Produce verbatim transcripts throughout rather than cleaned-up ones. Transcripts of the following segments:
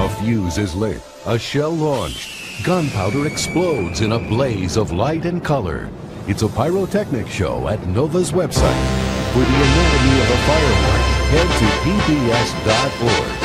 A fuse is lit, a shell launched. Gunpowder explodes in a blaze of light and color. It's a pyrotechnic show at Nova's website. For the anatomy of a firework, head to P B S dot org.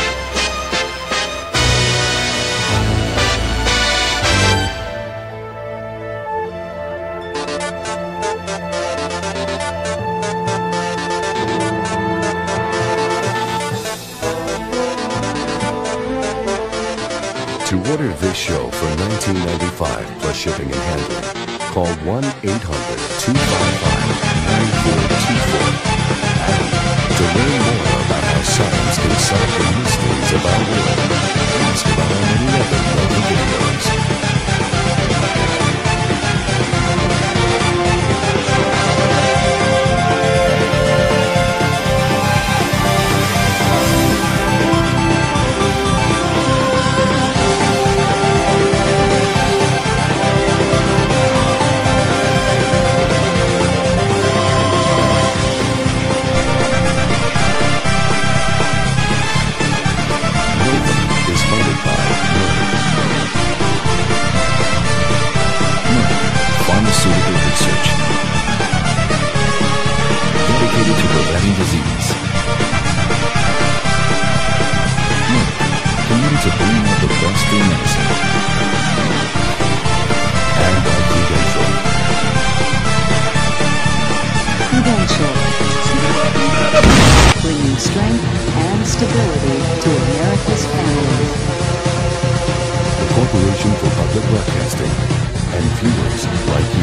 To order this show for nineteen ninety-five dollars plus shipping and handling, call one eight hundred, two five five, nine four two four. And to learn more about how science can solve the mysteries of our world, ask about our many other Nova videos. Pharmaceutical research dedicated to preventing disease. Merck, committed to bringing out the best in medicine. And by Prudential. Prudential, bringing strength and stability to America's families. The Corporation for Public Broadcasting and viewers like you.